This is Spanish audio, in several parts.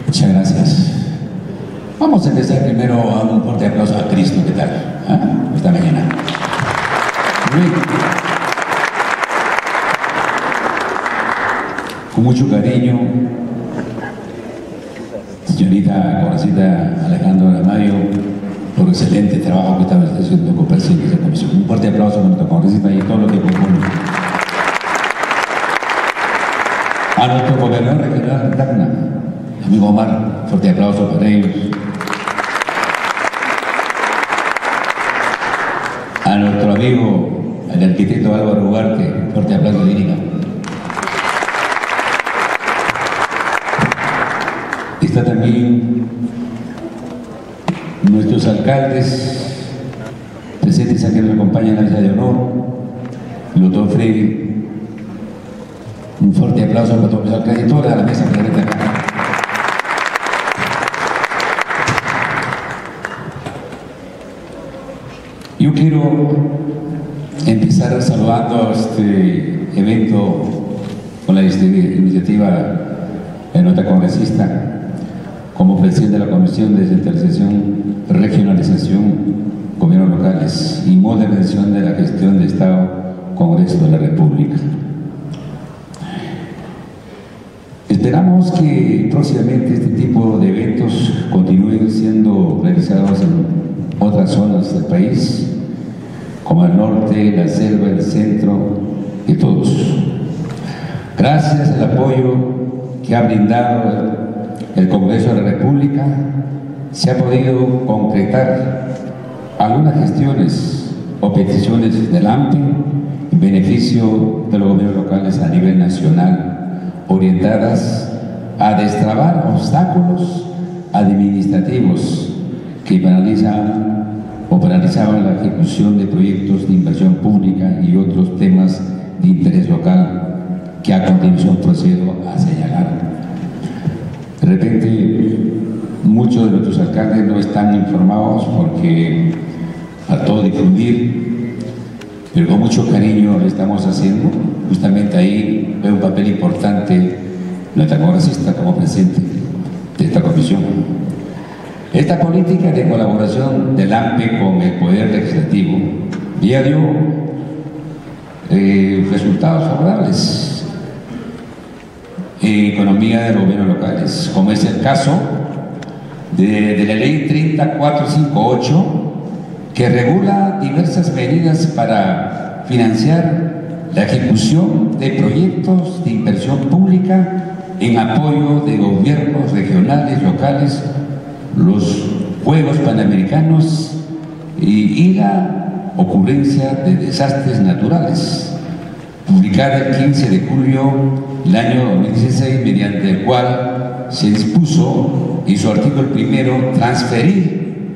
Muchas gracias. Vamos a empezar primero a un fuerte aplauso a Cristo. ¿Qué tal? Esta mañana. Bien. Con mucho cariño, señorita Congresista Alejandra Mayo, por el excelente trabajo que está haciendo como presidente de esa comisión. Un fuerte aplauso a nuestra congresista y todo lo que compone. A nuestro gobernador regional de Tacna, amigo Omar, fuerte aplauso para ellos. A nuestro amigo, el arquitecto Álvaro Ugarte, fuerte aplauso lírica. Está también nuestros alcaldes presentes aquí nos acompañan en la mesa de honor, el doctor Freire. Un fuerte aplauso para todos los alcaldes y toda la mesa que está acá. Yo quiero empezar saludando este evento con la iniciativa de nuestra congresista como presidente de la Comisión de Descentralización, Regionalización, Gobiernos Locales y Modernización de la Gestión de Estado, Congreso de la República. Esperamos que próximamente este tipo de eventos continúen siendo realizados en otras zonas del país, como el norte, la selva, el centro y todos. Gracias al apoyo que ha brindado el Congreso de la República, se ha podido concretar algunas gestiones o peticiones del AMPE en beneficio de los gobiernos locales a nivel nacional, orientadas a destrabar obstáculos administrativos que paralizaban la ejecución de proyectos de inversión pública y otros temas de interés local que a continuación procedo a señalar. De repente, muchos de nuestros alcaldes no están informados porque faltó difundir, pero con mucho cariño lo estamos haciendo. Justamente ahí veo un papel importante nuestra congresista como presidente de esta comisión. Esta política de colaboración del AMPE con el Poder Legislativo ya dio resultados favorables en economía de los gobiernos locales, como es el caso de la Ley 30458, que regula diversas medidas para financiar la ejecución de proyectos de inversión pública en apoyo de gobiernos regionales, locales, los Juegos Panamericanos y la ocurrencia de desastres naturales, publicada el 15 de julio del año 2016, mediante el cual se dispuso en su artículo primero transferir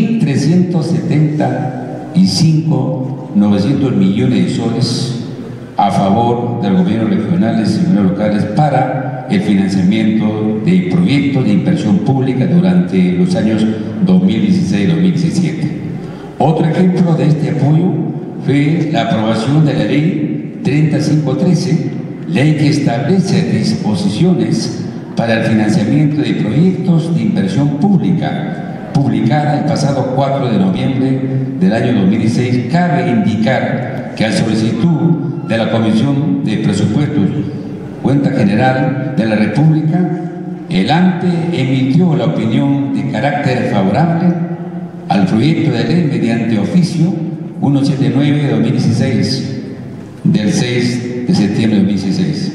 1.375.900 millones de soles a favor de los gobiernos regionales y gobiernos locales para el financiamiento de proyectos de inversión pública durante los años 2016-2017. Otro ejemplo de este apoyo fue la aprobación de la Ley 3513, ley que establece disposiciones para el financiamiento de proyectos de inversión pública, publicada el pasado 4 de noviembre del año 2016. Cabe indicar que a solicitud de la Comisión de Presupuestos, Cuenta General de la República, el AMPE emitió la opinión de carácter favorable al proyecto de ley mediante oficio 179/2016 del 6 de septiembre de 2016.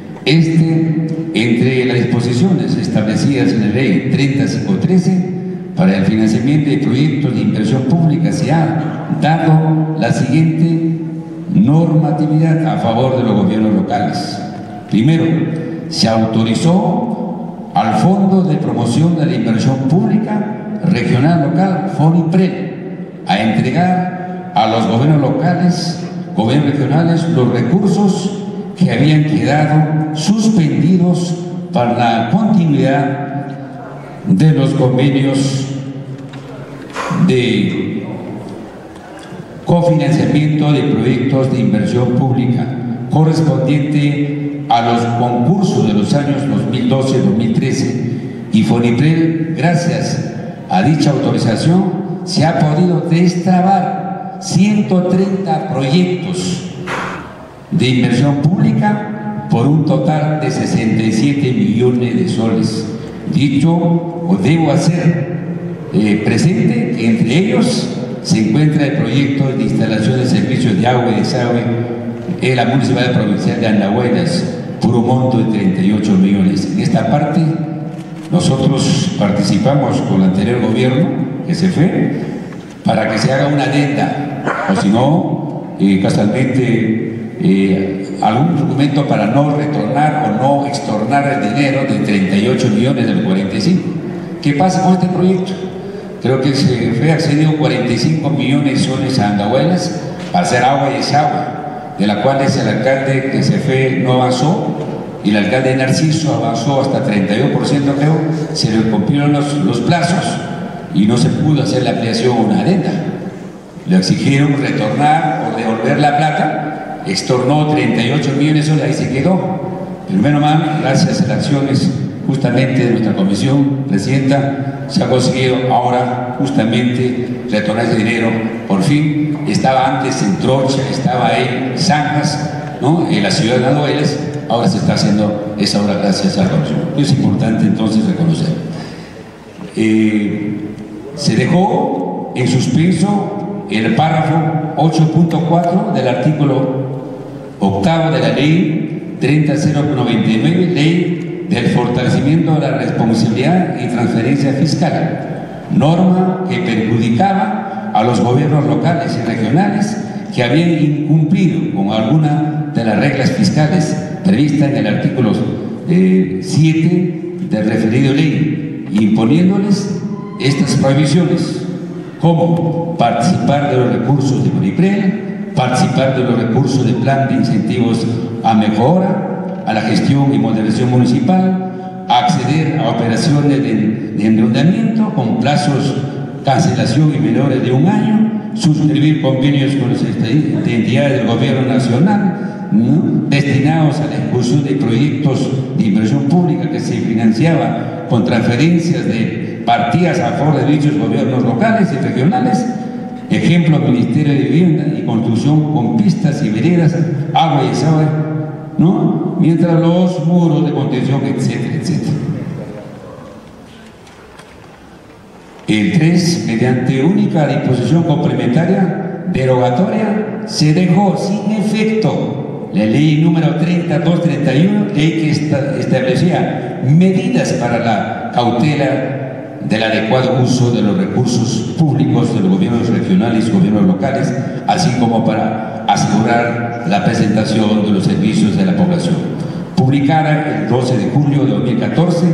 Entre las disposiciones establecidas en la Ley 3513 para el financiamiento de proyectos de inversión pública se ha dado la siguiente normatividad a favor de los gobiernos locales. Primero, se autorizó al Fondo de Promoción de la Inversión Pública Regional Local, FONIPREL, a entregar a los gobiernos locales, gobiernos regionales, los recursos que habían quedado suspendidos para la continuidad de los convenios de cofinanciamiento de proyectos de inversión pública correspondiente a los concursos de los años 2012-2013 Y Foniprel, gracias a dicha autorización, se ha podido destrabar 130 proyectos de inversión pública por un total de 67 millones de soles. Dicho, o debo hacer presente que entre ellos se encuentra el proyecto de instalación de servicios de agua y desagüe en la Municipalidad Provincial de Andahuaylas, por un monto de 38 millones. En esta parte, nosotros participamos con el anterior gobierno, que se fue, para que se haga una adenda, o si no, casualmente, algún documento para no retornar o no extornar el dinero de 38 millones de los 45. ¿Qué pasa con este proyecto? Creo que se fue accedido 45 millones de soles a Andahuaylas para hacer agua y desagüe, de la cual el alcalde que se fue no avanzó, y el alcalde Narciso avanzó hasta 32%, creo, se le cumplieron los plazos y no se pudo hacer la ampliación o una adenda. Le exigieron retornar o devolver la plata, extornó 38 millones de soles, ahí se quedó. Pero menos mal, gracias a las acciones justamente de nuestra comisión presidenta, se ha conseguido ahora justamente retornar ese dinero. Por fin, estaba antes en Trocha, estaba en Zanjas, ¿no?, en la ciudad de Andahuaylas. Ahora se está haciendo esa obra gracias a la comisión. Es importante entonces reconocer. Se dejó en suspenso el párrafo 8.4 del artículo 8 de la ley 30099, ley del fortalecimiento de la responsabilidad y transferencia fiscal, norma que perjudicaba a los gobiernos locales y regionales que habían incumplido con alguna de las reglas fiscales previstas en el artículo 7 del referido ley, imponiéndoles estas prohibiciones, como participar de los recursos de Foniprel, participar de los recursos del plan de incentivos a mejora, a la gestión y modernización municipal, acceder a operaciones de endeudamiento con plazos cancelación y menores de 1 año, suscribir convenios con las entidades del gobierno nacional, ¿no?, destinados a la ejecución de proyectos de inversión pública que se financiaba con transferencias de partidas a favor de dichos gobiernos locales y regionales. Ejemplo, Ministerio de Vivienda y Construcción con pistas y veredas, agua y desagüe, ¿no?, mientras los muros de contención, etcétera, etcétera. El 3, mediante única disposición complementaria derogatoria, se dejó sin efecto la ley número 30231, ley que establecía medidas para la cautela del adecuado uso de los recursos públicos de los gobiernos regionales y gobiernos locales, así como para asegurar la presentación de los servicios de la población. Publicada el 12 de julio de 2014,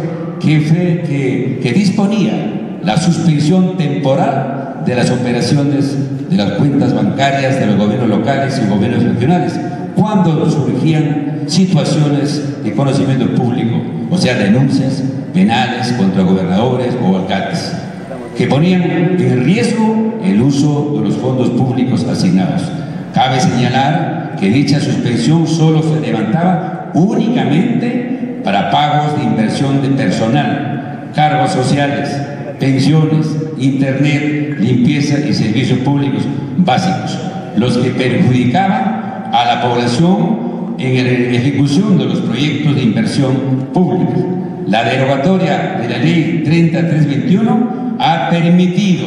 que disponía la suspensión temporal de las operaciones de las cuentas bancarias de los gobiernos locales y gobiernos regionales cuando surgían situaciones de conocimiento público, o sea, denuncias penales contra gobernadores o alcaldes, que ponían en riesgo el uso de los fondos públicos asignados. Cabe señalar que dicha suspensión solo se levantaba únicamente para pagos de inversión de personal, cargos sociales, pensiones, internet, limpieza y servicios públicos básicos, los que perjudicaban a la población en la ejecución de los proyectos de inversión pública. La derogatoria de la ley 30321 ha permitido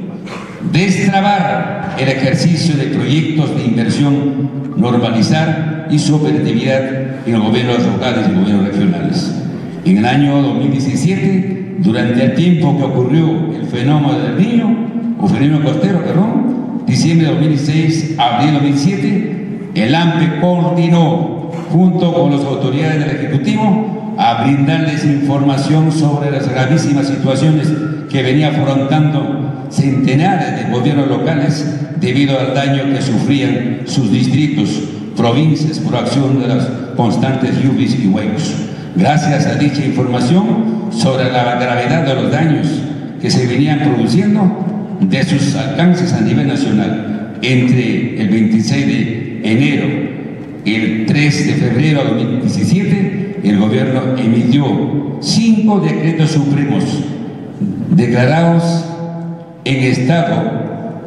destrabar el ejercicio de proyectos de inversión, normalizar y su operatividad en los gobiernos locales y gobiernos regionales. En el año 2017, durante el tiempo que ocurrió el fenómeno del Niño, o fenómeno costero, diciembre de 2016, abril de 2007, el AMPE coordinó junto con las autoridades del Ejecutivo a brindarles información sobre las gravísimas situaciones que venía afrontando centenares de gobiernos locales debido al daño que sufrían sus distritos, provincias, por acción de las constantes lluvias y huecos. Gracias a dicha información sobre la gravedad de los daños que se venían produciendo, de sus alcances a nivel nacional, entre el 26 de enero y el 3 de febrero de 2017, el gobierno emitió 5 decretos supremos declarados en estado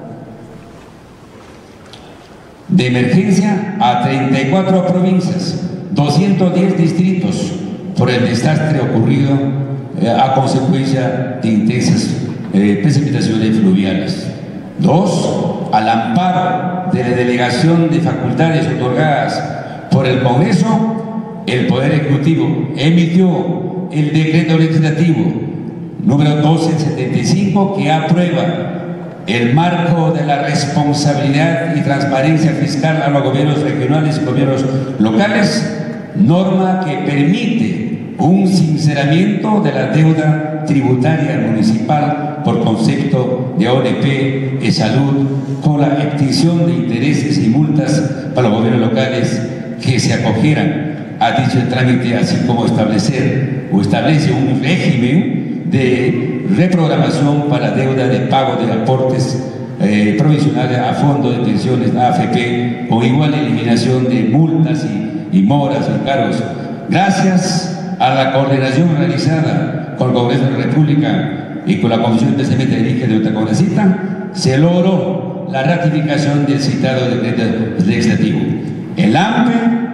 de emergencia a 34 provincias, 210 distritos por el desastre ocurrido a consecuencia de intensas precipitaciones fluviales. 2. Al amparo de la delegación de facultades otorgadas por el Congreso, el Poder Ejecutivo emitió el decreto legislativo número 1275 que aprueba el marco de la responsabilidad y transparencia fiscal a los gobiernos regionales y gobiernos locales, norma que permite un sinceramiento de la deuda tributaria municipal por concepto de ONP de salud, con la extinción de intereses y multas para los gobiernos locales que se acogieran a dicho trámite, así como establece un régimen de reprogramación para deuda de pago de aportes provisionales a fondos de pensiones AFP, con igual eliminación de multas y moras y cargos. Gracias a la coordinación realizada con el Congreso de la República y con la Comisión especialmente dirigida de nuestra congresista, se logró la ratificación del citado decreto legislativo. El AMPE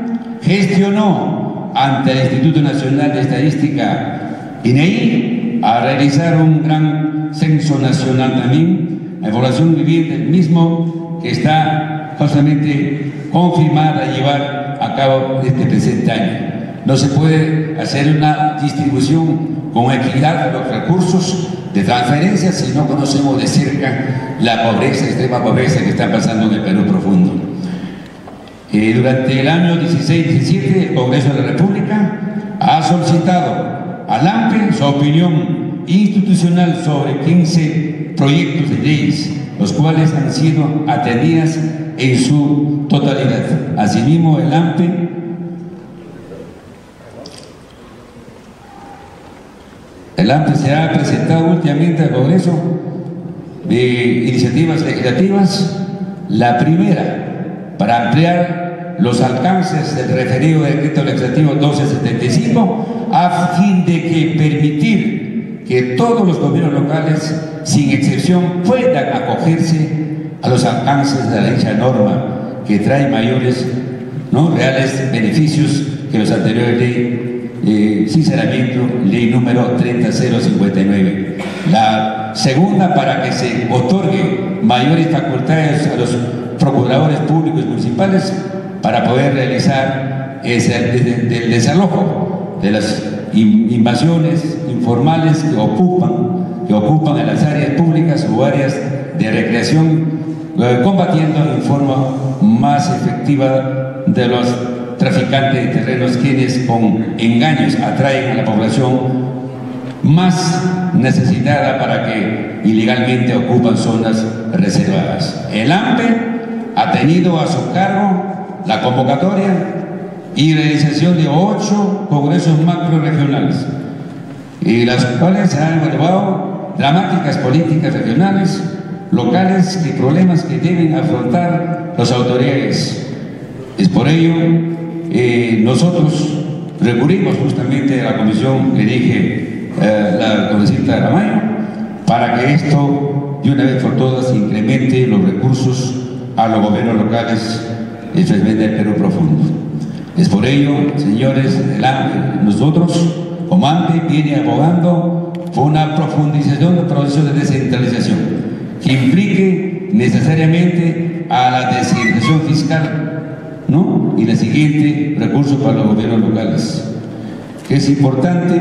gestionó ante el Instituto Nacional de Estadística, INEI, a realizar un gran censo nacional también, la evaluación viviente, el mismo que está justamente confirmada a llevar a cabo este presente año. No se puede hacer una distribución con equidad de los recursos de transferencia si no conocemos de cerca la pobreza, extrema pobreza que está pasando en el Perú profundo. Durante el año 16-17, el Congreso de la República ha solicitado al AMPE su opinión institucional sobre 15 proyectos de leyes, los cuales han sido atendidas en su totalidad. Asimismo, el AMPE se ha presentado últimamente al Congreso de iniciativas legislativas, la primera para ampliar los alcances del referido decreto legislativo 1275 a fin de que permitir que todos los gobiernos locales, sin excepción, puedan acogerse a los alcances de la dicha norma que trae mayores reales beneficios que los anteriores leyes. Sinceramiento, ley número 30059. La segunda, para que se otorgue mayores facultades a los procuradores públicos municipales para poder realizar el desalojo de las invasiones informales que ocupan en las áreas públicas o áreas de recreación, combatiendo en forma más efectiva de los traficantes de terrenos, quienes con engaños atraen a la población más necesitada para que ilegalmente ocupan zonas reservadas. El AMPE ha tenido a su cargo la convocatoria y realización de 8 congresos macro-regionales, y las cuales han evaluado dramáticas políticas regionales, locales y problemas que deben afrontar las autoridades. Es por ello nosotros recurrimos justamente a la comisión que dirige la congresista Aramayo para que esto de una vez por todas incremente los recursos a los gobiernos locales, especialmente del Perú profundo. Es por ello, señores, nosotros como AMPE viene abogando por una profundización del proceso de descentralización que implique necesariamente a la descentralización fiscal, y el siguiente recurso para los gobiernos locales. Es importante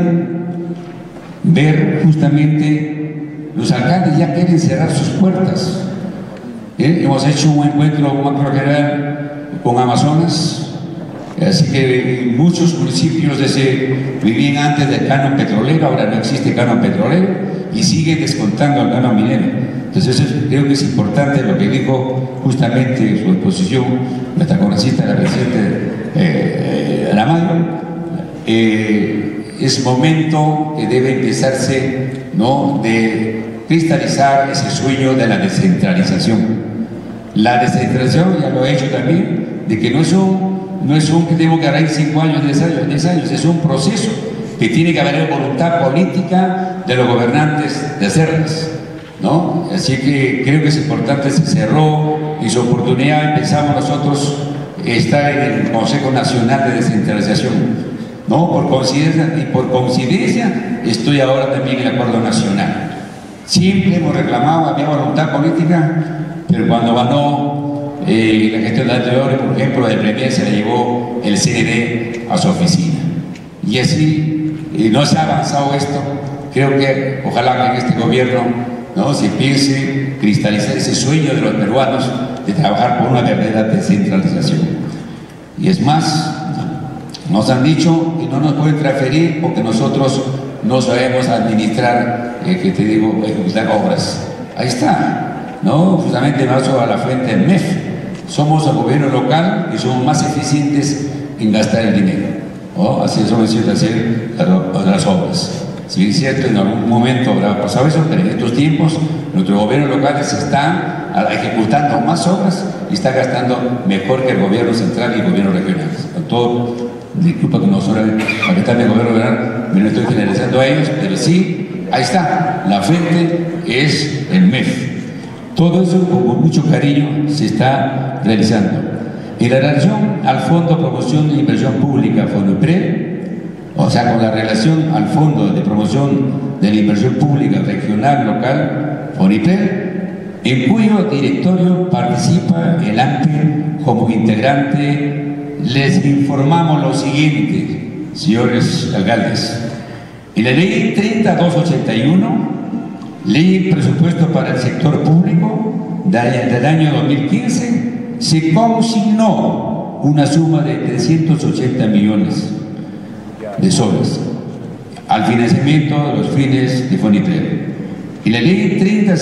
ver justamente los alcaldes ya quieren cerrar sus puertas. Hemos hecho un encuentro macro general con Amazonas, así que muchos municipios vivían antes del canon petrolero, ahora no existe canon petrolero y siguen descontando el canon minero. Entonces creo que es importante lo que dijo justamente en su exposición nuestra congresista, la presidenta Aramayo. Es momento que debe empezarse de cristalizar ese sueño de la descentralización. La descentralización, ya lo he hecho también, de que no es no es un que tengo que agarrar 5 años, 10 años, es un proceso que tiene que haber voluntad política de los gobernantes de hacerlas, ¿no? Así que creo que es importante, se cerró y su oportunidad empezamos nosotros estar en el Consejo Nacional de Descentralización, ¿no? Por coincidencia estoy ahora también en el Acuerdo Nacional. Siempre hemos reclamado, había voluntad política, pero cuando ganó la gestión de anterior, por ejemplo, el Premier se le llevó el CND a su oficina. Y así no se ha avanzado esto. Creo que ojalá que en este gobierno, ¿no?, se piense cristalizar ese sueño de los peruanos de trabajar por una verdadera descentralización. Y es más, nos han dicho que no nos pueden transferir porque nosotros no sabemos administrar, que te digo, ejecutar obras. Ahí está, ¿no? Justamente me paso a la fuente del MEF. Somos el gobierno local y somos más eficientes en gastar el dinero, ¿no? Así somos eficientes hacer las obras. Sí, es cierto, en algún momento habrá pasado eso, pero en estos tiempos nuestros gobiernos locales están ejecutando más obras y está gastando mejor que el gobierno central y el gobierno regional. Con todo, disculpa que no sobre para que está el gobierno regional, me lo estoy generalizando a ellos, pero sí, ahí está, la fuente es el MEF. Todo eso con mucho cariño se está realizando. En la relación al Fondo de Promoción de Inversión Pública, FONIPRED, o sea, con la relación al Fondo de Promoción de la Inversión Pública Regional, Local, FONIPRED, en cuyo directorio participa el AMPE como integrante, les informamos lo siguiente, señores alcaldes. En la ley 30281, ley de presupuesto para el sector público del año 2015, se consignó una suma de 380 millones de soles al financiamiento de los fines de FONIPRED. Y la ley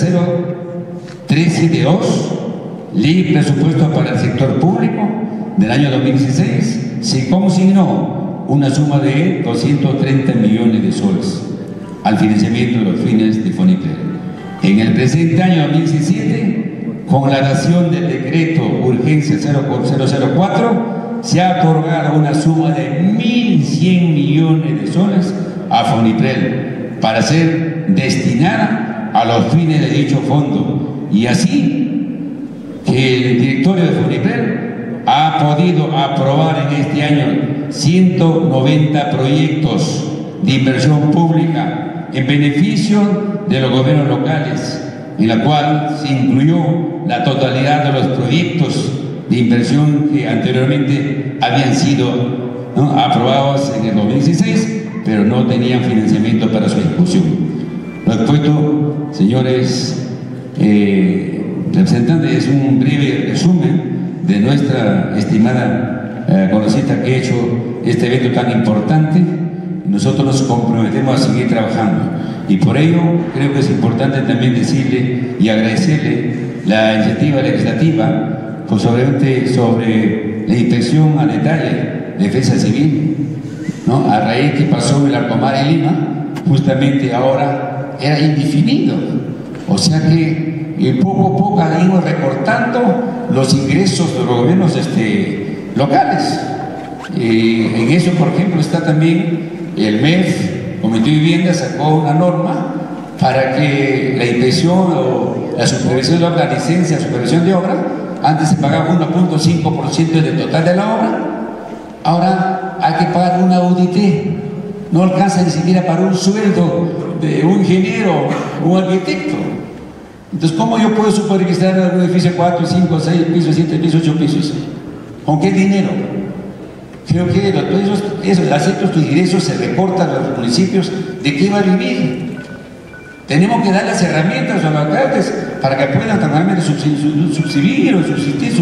30132, ley de presupuesto para el sector público del año 2016, se consignó una suma de 230 millones de soles al financiamiento de los fines de FONIPRED. En el presente año 2017, con la dación del decreto urgencia 004, se ha otorgado una suma de 1.100 millones de soles a FONIPRED para ser destinada a los fines de dicho fondo, y así que el directorio de FONIPRED ha podido aprobar en este año 190 proyectos de inversión pública en beneficio de los gobiernos locales, en la cual se incluyó la totalidad de los proyectos de inversión que anteriormente habían sido, ¿no?, aprobados en el 2016, pero no tenían financiamiento para su ejecución. Lo expuesto, señores representantes, es un breve resumen de nuestra estimada conocida que ha hecho este evento tan importante. Nosotros nos comprometemos a seguir trabajando y por ello creo que es importante también decirle y agradecerle la iniciativa legislativa, pues sobre la inspección a detalle de defensa civil, ¿no? A raíz que pasó el Arcomar en Lima, justamente ahora era indefinido, o sea que poco a poco han ido recortando los ingresos de los gobiernos locales. En eso, por ejemplo, está también el MEF, Comité de Vivienda, sacó una norma para que la inspección o la supervisión de obra, la licencia de supervisión de obra, antes se pagaba 1.5% del total de la obra, ahora hay que pagar una audité, no alcanza ni siquiera para un sueldo de un ingeniero o un arquitecto. Entonces, ¿cómo yo puedo supervisar un edificio de 4, 5, 6 pisos, 7 pisos, 8 pisos? ¿Con qué dinero? Creo que esos aspectos de ingresos se reportan a los municipios. ¿De qué va a vivir? Tenemos que dar las herramientas a los alcaldes para que puedan realmente subsistir o subsistir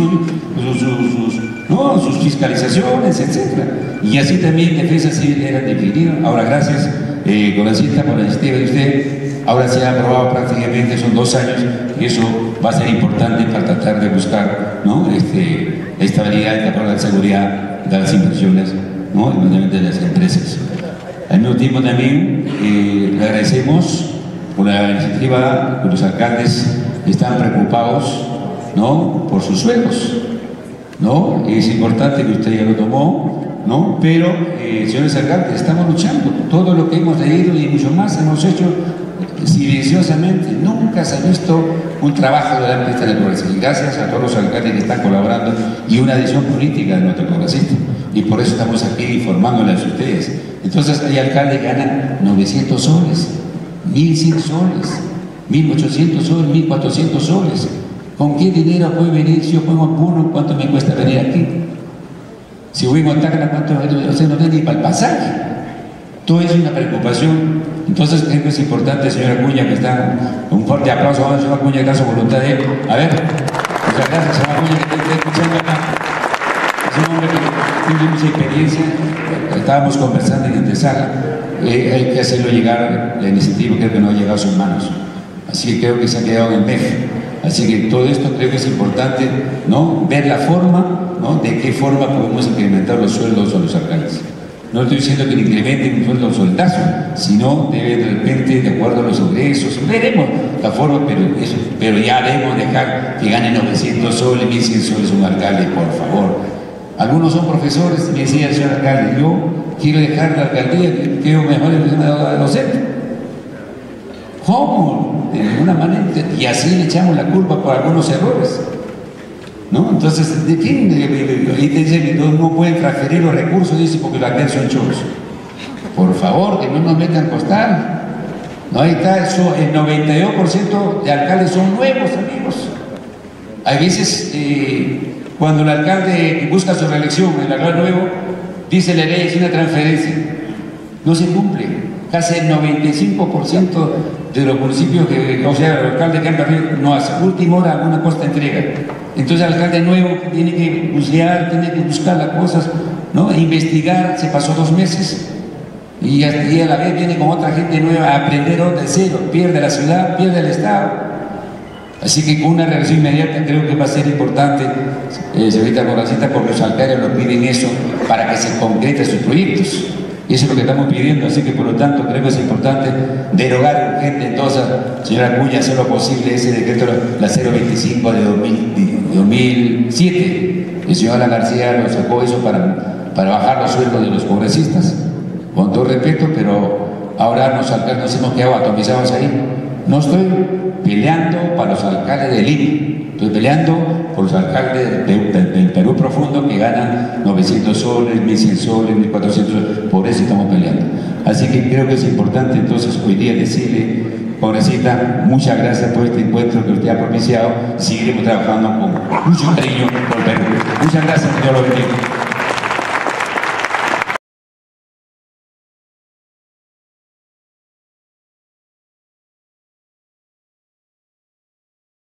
sus fiscalizaciones, etc. Y así también defensa civil era definida. Ahora, gracias, con la cita por la iniciativa de usted, ahora se ha aprobado prácticamente, son 2 años, y eso va a ser importante para tratar de buscar, ¿no?, estabilidad y también la seguridad de las inversiones, ¿no?, de las empresas. Al mismo tiempo también le agradecemos por la iniciativa que los alcaldes están preocupados, ¿no?, por sus sueldos. ¿no? Es importante que usted ya lo tomó, ¿no? Pero, señores alcaldes, estamos luchando. Todo lo que hemos leído y mucho más hemos hecho silenciosamente. Nunca se ha visto un trabajo de la lista del progresista. Y gracias a todos los alcaldes que están colaborando y una decisión política de nuestro progresista. Y por eso estamos aquí informándoles a ustedes. Entonces hay alcaldes que ganan 900 soles, 1.100 soles, 1.800 soles, 1.400 soles. ¿Con qué dinero puede venir? Si yo pongo Puno, ¿cuánto me cuesta venir aquí? Si voy a Tacna, ¿cuánto? O sea, no tengo ni para el pasaje. Todo es una preocupación. Entonces creo que es importante, señora Acuña, que está, un fuerte aplauso a la señora Acuña, que da su voluntad de él. A ver, muchas gracias, señora Acuña, que está escuchando acá. Es un hombre que tiene mucha experiencia. Estábamos conversando en antesala. Hay que hacerlo llegar, la iniciativa creo que no ha llegado a sus manos. Así que creo que se ha quedado en el MEF. Así que todo esto creo que es importante, ¿no? Ver la forma, ¿no? De qué forma podemos incrementar los sueldos a los alcaldes. No estoy diciendo que le incrementen un sueldo soldazo, sino debe de repente, de acuerdo a los ingresos, veremos la forma, pero ya debemos dejar que gane 900 soles, 1.100 soles un alcalde, por favor. Algunos son profesores, me decía el señor alcalde, yo quiero dejar la alcaldía, quiero mejorar el sistema docente. ¿Cómo? De ninguna manera. Y así le echamos la culpa por algunos errores, ¿no? Entonces, ¿de quién? Ahí te dicen que no pueden transferir los recursos, dice, porque los alcaldes son choros. Por favor, que no nos metan costal. No, ahí está, el 92% de alcaldes son nuevos, amigos. Hay veces, cuando el alcalde busca su reelección, el alcalde nuevo, dice la ley, es una transferencia. No se cumple. Casi el 95% de los municipios, o sea, el alcalde que han perdido, no hace. Última hora, alguna cosa entrega. Entonces el alcalde nuevo tiene que bucear, tiene que buscar las cosas, ¿no? E investigar. Se pasó 2 meses y a la vez viene con otra gente nueva a aprender de cero. Pierde la ciudad, pierde el Estado. Así que con una reacción inmediata creo que va a ser importante, señorita Corracita, porque los alcaldes nos piden eso para que se concreten sus proyectos. Y eso es lo que estamos pidiendo, así que por lo tanto creo que es importante derogar urgente entonces, señora Acuña, hacer lo posible ese decreto, la 025 de 2007. El señor Alan García lo sacó eso para bajar los sueldos de los congresistas, con todo respeto, pero ahora los alcaldes nos hemos quedado atomizados ahí. No estoy peleando para los alcaldes del INE, estoy peleando por los alcaldes del Perú profundo que ganan 900 soles, 1.100 soles, 1.400 soles, por eso estamos peleando. Así que creo que es importante entonces hoy día decirle, congresista, muchas gracias por este encuentro que usted ha propiciado, seguiremos trabajando con mucho cariño por Perú. Muchas gracias, Dios lo bendiga.